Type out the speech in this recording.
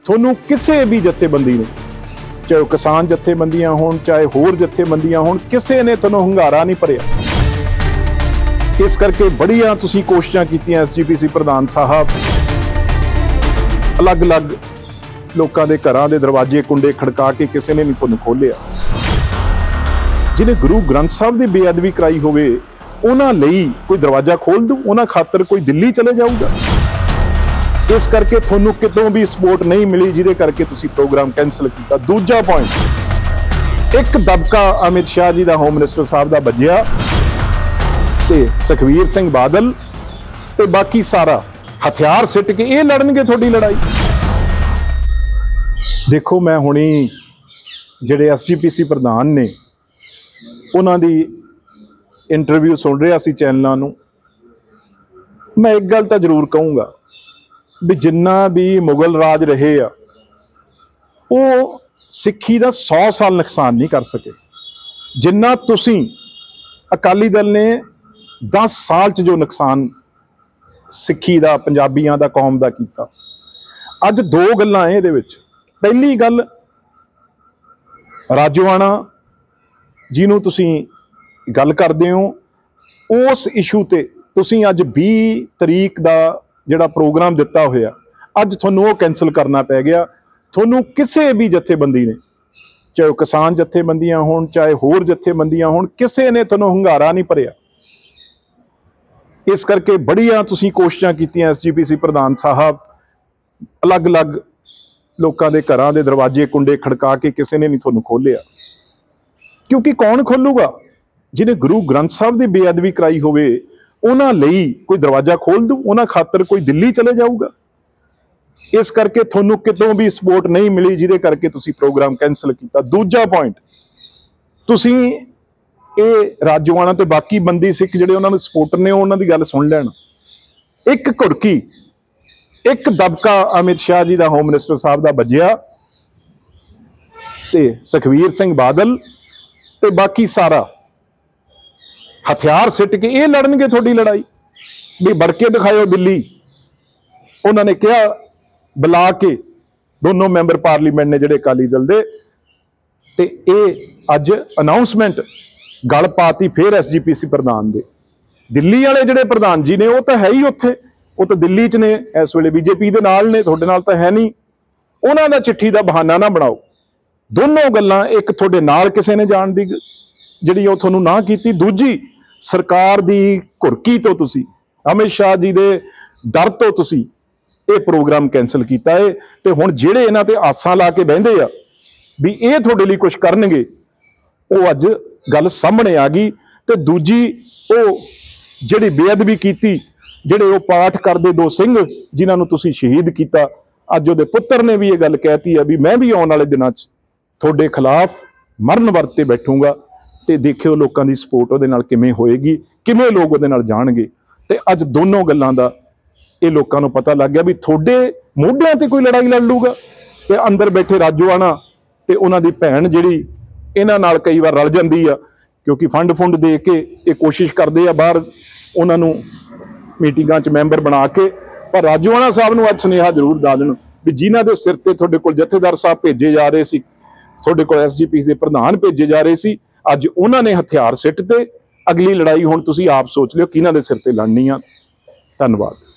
ਤੁਹਾਨੂੰ ਕਿਸੇ ਵੀ ਜਥੇਬੰਦੀ ਨੇ, ਚਾਹੇ ਉਹ ਕਿਸਾਨ ਜਥੇਬੰਦੀਆਂ ਹੋਣ, ਚਾਹੇ ਹੋਰ ਜਥੇਬੰਦੀਆਂ ਹੋਣ, ਕਿਸੇ ਨੇ ਤੁਹਾਨੂੰ ਹੁੰਗਾਰਾ ਨਹੀਂ ਭਰਿਆ। ਇਸ ਕਰਕੇ ਬੜੀਆਂ ਤੁਸੀਂ ਕੋਸ਼ਿਸ਼ਾਂ ਕੀਤੀਆਂ, ਐਸਜੀਪੀਸੀ ਪ੍ਰਧਾਨ ਸਾਹਿਬ ਅਲੱਗ-ਅਲੱਗ ਲੋਕਾਂ ਦੇ ਘਰਾਂ ਦੇ ਦਰਵਾਜ਼ੇ ਕੁੰਡੇ ਖੜਕਾ ਕੇ ਕਿਸੇ ਨੇ ਨਹੀਂ ਤੁਹਾਨੂੰ ਖੋਲਿਆ। ਜਿਹਨੇ ਗੁਰੂ ਗ੍ਰੰਥ ਸਾਹਿਬ ਦੀ ਬੇਅਦਬੀ ਕਰਾਈ ਹੋਵੇ ਉਹਨਾਂ ਲਈ ਕੋਈ ਦਰਵਾਜ਼ਾ ਖੋਲ ਦੂ, ਉਹਨਾਂ ਖਾਤਰ ਕੋਈ ਦਿੱਲੀ ਚਲੇ ਜਾਊਗਾ। ਇਸ ਕਰਕੇ ਤੁਹਾਨੂੰ ਕਿਤੋਂ ਵੀ ਸਪੋਰਟ ਨਹੀਂ ਮਿਲੀ, ਜਿਹਦੇ ਕਰਕੇ ਤੁਸੀਂ ਪ੍ਰੋਗਰਾਮ ਕੈਂਸਲ ਕੀਤਾ। ਦੂਜਾ ਪੁਆਇੰਟ, ਇੱਕ ਦਬਕਾ ਅਮਿਤ ਸ਼ਾਹ ਜੀ ਦਾ, ਹੋਮ ਮਿਨਿਸਟਰ ਸਾਹਿਬ ਦਾ ਵੱਜਿਆ ਤੇ ਸੁਖਬੀਰ ਸਿੰਘ ਬਾਦਲ ਤੇ ਬਾਕੀ ਸਾਰਾ ਹਥਿਆਰ ਸਿੱਟ ਕੇ ਇਹ ਲੜਨਗੇ ਤੁਹਾਡੀ ਲੜਾਈ। ਦੇਖੋ, ਮੈਂ ਹੁਣੀ ਜਿਹੜੇ ਐਸਜੀਪੀਸੀ ਪ੍ਰਧਾਨ ਨੇ ਉਹਨਾਂ ਦੀ ਇੰਟਰਵਿਊ ਸੁਣ ਰਿਹਾ ਸੀ ਚੈਨਲਾਂ ਨੂੰ। ਮੈਂ ਇੱਕ ਗੱਲ ਤਾਂ ਜ਼ਰੂਰ ਕਹੂੰਗਾ ਵੀ ਜਿੰਨਾ ਵੀ ਮੁਗਲ ਰਾਜ ਰਹੇ ਆ ਉਹ ਸਿੱਖੀ ਦਾ 100 ਸਾਲ ਨੁਕਸਾਨ ਨਹੀਂ ਕਰ ਸਕੇ, ਜਿੰਨਾ ਤੁਸੀਂ ਅਕਾਲੀ ਦਲ ਨੇ 10 ਸਾਲ 'ਚ ਜੋ ਨੁਕਸਾਨ ਸਿੱਖੀ ਦਾ, ਪੰਜਾਬੀਆਂ ਦਾ, ਕੌਮ ਦਾ ਕੀਤਾ। ਅੱਜ ਦੋ ਗੱਲਾਂ ਇਹਦੇ ਵਿੱਚ। ਪਹਿਲੀ ਗੱਲ, ਰਾਜੋਆਣਾ ਜਿਹਨੂੰ ਤੁਸੀਂ ਗੱਲ ਕਰਦੇ ਹੋ, ਉਸ ਇਸ਼ੂ ਤੇ ਤੁਸੀਂ ਅੱਜ 20 ਤਰੀਕ ਦਾ ਜਿਹੜਾ ਪ੍ਰੋਗਰਾਮ ਦਿੱਤਾ ਹੋਇਆ, ਅੱਜ ਤੁਹਾਨੂੰ ਉਹ ਕੈਂਸਲ ਕਰਨਾ ਪੈ ਗਿਆ। ਤੁਹਾਨੂੰ ਕਿਸੇ ਵੀ ਜਥੇਬੰਦੀ ਨੇ, ਚਾਹੇ ਉਹ ਕਿਸਾਨ ਜਥੇਬੰਦੀਆਂ ਹੋਣ, ਚਾਹੇ ਹੋਰ ਜਥੇਬੰਦੀਆਂ ਹੋਣ, ਕਿਸੇ ਨੇ ਤੁਹਾਨੂੰ ਹੁੰਗਾਰਾ ਨਹੀਂ ਭਰਿਆ। ਇਸ ਕਰਕੇ ਬੜੀਆਂ ਤੁਸੀਂ ਕੋਸ਼ਿਸ਼ਾਂ ਕੀਤੀਆਂ, ਐਸਜੀਪੀਸੀ ਪ੍ਰਧਾਨ ਸਾਹਿਬ ਅਲੱਗ-ਅਲੱਗ ਲੋਕਾਂ ਦੇ ਘਰਾਂ ਦੇ ਦਰਵਾਜ਼ੇ ਕੁੰਡੇ ਖੜਕਾ ਕੇ ਕਿਸੇ ਨੇ ਨਹੀਂ ਤੁਹਾਨੂੰ ਖੋਲਿਆ। ਕਿਉਂਕਿ ਕੌਣ ਖੋਲੂਗਾ? ਜਿਹਨੇ ਗੁਰੂ ਗ੍ਰੰਥ ਸਾਹਿਬ ਦੀ ਬੇਅਦਬੀ ਕਰਾਈ ਹੋਵੇ ਉਹਨਾਂ ਲਈ ਕੋਈ ਦਰਵਾਜ਼ਾ ਖੋਲ ਦੂ, ਉਹਨਾਂ ਖਾਤਰ ਕੋਈ ਦਿੱਲੀ ਚਲੇ ਜਾਊਗਾ। ਇਸ ਕਰਕੇ ਤੁਹਾਨੂੰ ਕਿਤੋਂ ਵੀ ਸਪੋਰਟ ਨਹੀਂ ਮਿਲੀ, ਜਿਹਦੇ ਕਰਕੇ ਤੁਸੀਂ ਪ੍ਰੋਗਰਾਮ ਕੈਂਸਲ ਕੀਤਾ। ਦੂਜਾ ਪੁਆਇੰਟ, ਤੁਸੀਂ ਇਹ ਰਾਜੋਆਣਾ ਤੇ ਬਾਕੀ ਬੰਦੀ ਸਿੱਖ ਜਿਹੜੇ ਉਹਨਾਂ ਦੇ ਸਪੋਰਟਰ ਨੇ ਉਹਨਾਂ ਦੀ ਗੱਲ ਸੁਣ ਲੈਣ। ਇੱਕ ਘੁੜਕੀ, ਇੱਕ ਦਬਕਾ ਅਮਿਤ ਸ਼ਾਹ ਜੀ ਦਾ, ਹੋਮ ਮਿਨਿਸਟਰ ਸਾਹਿਬ ਦਾ ਵੱਜਿਆ ਤੇ ਸੁਖਬੀਰ ਸਿੰਘ ਬਾਦਲ ਤੇ ਬਾਕੀ ਸਾਰਾ ਹਥਿਆਰ ਸਿੱਟ ਕੇ ਇਹ ਲੜਨਗੇ ਤੁਹਾਡੀ ਲੜਾਈ। ਵੀ ਵੜ ਕੇ ਦਿਖਾਇਓ ਦਿੱਲੀ। ਉਹਨਾਂ ਨੇ ਕਿਹਾ ਬੁਲਾ ਕੇ ਦੋਨੋਂ ਮੈਂਬਰ ਪਾਰਲੀਮੈਂਟ ਨੇ ਜਿਹੜੇ ਅਕਾਲੀ ਦਲ ਦੇ, ਤੇ ਇਹ ਅੱਜ ਅਨਾਉਂਸਮੈਂਟ ਗੱਲ ਪਾਤੀ ਫਿਰ ਐਸਜੀਪੀਸੀ ਪ੍ਰਧਾਨ ਦੇ। ਦਿੱਲੀ ਵਾਲੇ ਜਿਹੜੇ ਪ੍ਰਧਾਨ ਜੀ ਨੇ ਉਹ ਤਾਂ ਹੈ ਹੀ ਉੱਥੇ, ਉਹ ਤਾਂ ਦਿੱਲੀ 'ਚ ਨੇ ਇਸ ਵੇਲੇ, ਬੀਜੇਪੀ ਦੇ ਨਾਲ ਨੇ, ਤੁਹਾਡੇ ਨਾਲ ਤਾਂ ਹੈ ਨਹੀਂ। ਉਹਨਾਂ ਦਾ ਚਿੱਠੀ ਦਾ ਬਹਾਨਾ ਨਾ ਬਣਾਓ। ਦੋਨੋਂ ਗੱਲਾਂ, ਇੱਕ ਤੁਹਾਡੇ ਨਾਲ ਕਿਸੇ ਨੇ ਜਾਣ ਦੀ ਜਿਹੜੀ ਉਹ ਤੁਹਾਨੂੰ ਨਾ ਕੀਤੀ, ਦੂਜੀ ਸਰਕਾਰ ਦੀ ਘੁਰਕੀ ਤੋਂ ਤੁਸੀਂ, ਅਮਿਤ ਸ਼ਾਹ ਜੀ ਦੇ ਡਰ ਤੋਂ ਤੁਸੀਂ ਇਹ ਪ੍ਰੋਗਰਾਮ ਕੈਂਸਲ ਕੀਤਾ ਹੈ। ਤੇ ਹੁਣ ਜਿਹੜੇ ਇਹਨਾਂ ਤੇ ਆਸਾਂ ਲਾ ਕੇ ਬਹਿੰਦੇ ਆ ਵੀ ਇਹ ਤੁਹਾਡੇ ਲਈ ਕੁਝ ਕਰਨਗੇ, ਉਹ ਅੱਜ ਗੱਲ ਸਾਹਮਣੇ ਆ ਗਈ। ਤੇ ਦੂਜੀ, ਉਹ ਜਿਹੜੀ ਬੇਅਦਬੀ ਕੀਤੀ, ਜਿਹੜੇ ਉਹ ਪਾਠ ਕਰਦੇ ਦੋ ਸਿੰਘ ਜਿਨ੍ਹਾਂ ਨੂੰ ਤੁਸੀਂ ਸ਼ਹੀਦ ਕੀਤਾ, ਅੱਜ ਉਹਦੇ ਪੁੱਤਰ ਨੇ ਵੀ ਇਹ ਗੱਲ ਕਹਿਤੀ ਆ ਵੀ ਮੈਂ ਵੀ ਆਉਣ ਵਾਲੇ ਦਿਨਾਂ 'ਚ ਤੁਹਾਡੇ ਖਿਲਾਫ ਮਰਨ ਵਰਤ ਤੇ ਬੈਠੂੰਗਾ। ਤੇ ਦੇਖਿਓ ਲੋਕਾਂ ਦੀ ਸਪੋਰਟ ਉਹਦੇ ਨਾਲ ਕਿਵੇਂ ਹੋਏਗੀ, ਕਿਵੇਂ ਲੋਕ ਉਹਦੇ ਨਾਲ ਜਾਣਗੇ। ਤੇ ਅੱਜ ਦੋਨੋਂ ਗੱਲਾਂ ਦਾ ਇਹ ਲੋਕਾਂ ਨੂੰ ਪਤਾ ਲੱਗ ਗਿਆ ਵੀ ਤੁਹਾਡੇ ਮੋਢਿਆਂ ਤੇ ਕੋਈ ਲੜਾਈ ਲੜ ਲੂਗਾ ਤੇ ਅੰਦਰ ਬੈਠੇ ਰਾਜੋਆਣਾ ਤੇ ਉਹਨਾਂ ਦੀ ਭੈਣ ਜਿਹੜੀ ਇਹਨਾਂ ਨਾਲ ਕਈ ਵਾਰ ਰਲ ਜਾਂਦੀ ਆ, ਕਿਉਂਕਿ ਫੰਡ ਦੇ ਕੇ ਇਹ ਕੋਸ਼ਿਸ਼ ਕਰਦੇ ਆ ਬਾਹਰ ਉਹਨਾਂ ਨੂੰ ਮੀਟਿੰਗਾਂ 'ਚ ਮੈਂਬਰ ਬਣਾ ਕੇ। ਪਰ ਰਾਜੋਆਣਾ ਸਾਹਿਬ ਨੂੰ ਅੱਜ ਸੁਨੇਹਾ ਜ਼ਰੂਰ ਲਾ ਦੇਣ ਵੀ ਜਿਨ੍ਹਾਂ ਦੇ ਸਿਰ ਤੇ ਤੁਹਾਡੇ ਕੋਲ ਜਥੇਦਾਰ ਸਾਹਿਬ ਭੇਜੇ ਜਾ ਰਹੇ ਸੀ, ਤੁਹਾਡੇ ਕੋਲ ਐਸਜੀਪੀਸੀ ਦੇ ਪ੍ਰਧਾਨ ਭੇਜੇ ਜਾ ਰਹੇ ਸੀ, ਅੱਜ ਉਹਨਾਂ ਨੇ ਹਥਿਆਰ ਸਿੱਟ ਤੇ। ਅਗਲੀ ਲੜਾਈ ਹੁਣ ਤੁਸੀਂ ਆਪ ਸੋਚ ਲਿਓ ਕਿਹਨਾਂ ਦੇ ਸਿਰ ਤੇ ਲੜਨੀ ਆ। ਧੰਨਵਾਦ।